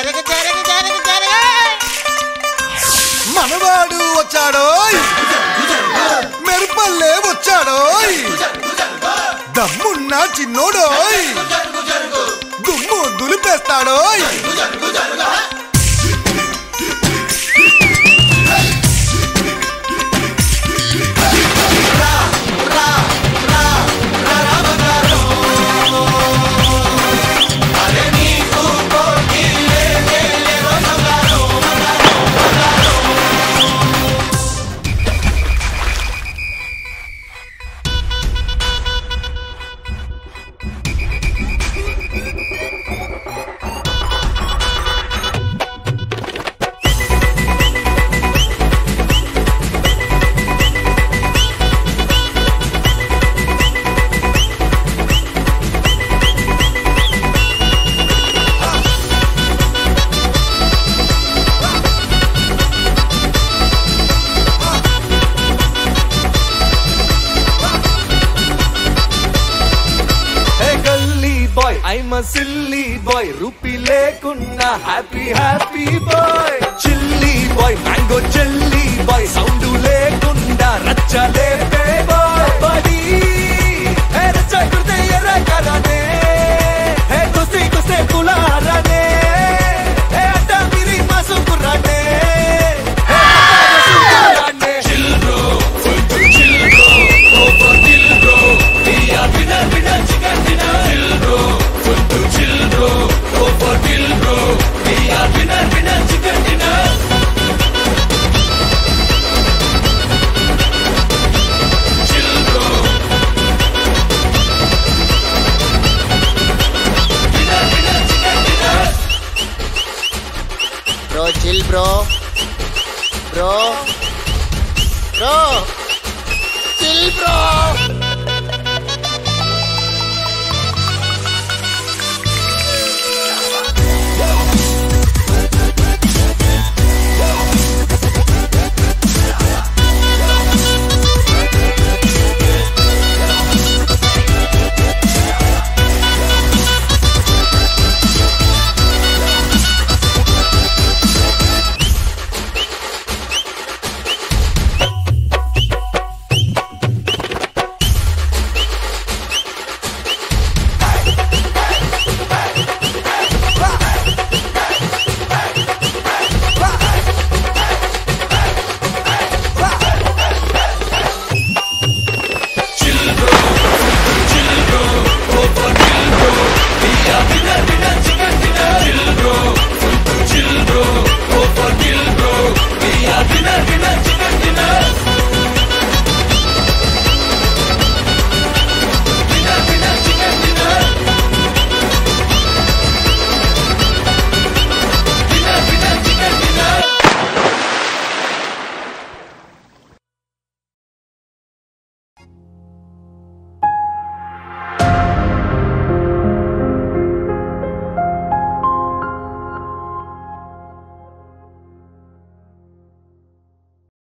మనవాడు వచ్చాడోయ్, మెరుపల్లే వచ్చాడోయ్, దమ్మున్న చిన్నోడోయ్, దుమ్ము దులిపేస్తాడోయ్. I'm a silly boy, rupee లేకున్నా happy happy boy. Chilly boy, mango jelly boy, sound లేకుండా రచ్చలేపే boy. బడి హే రచ్చ కుర్తే ఎరకరానే, హే కుస్తే కుస్తే కులారానే, హే అడ్డ మిరి మాసు కుర్రానే, హే కురానే. Chill bro, full to chill bro, go for chill bro, we are winner winner chicken dinner. Chill bro, full to chill bro, go for chill bro, we are winner winner chicken dinner. Chill bro, winner winner chicken dinner. Bro, chill bro. Bro.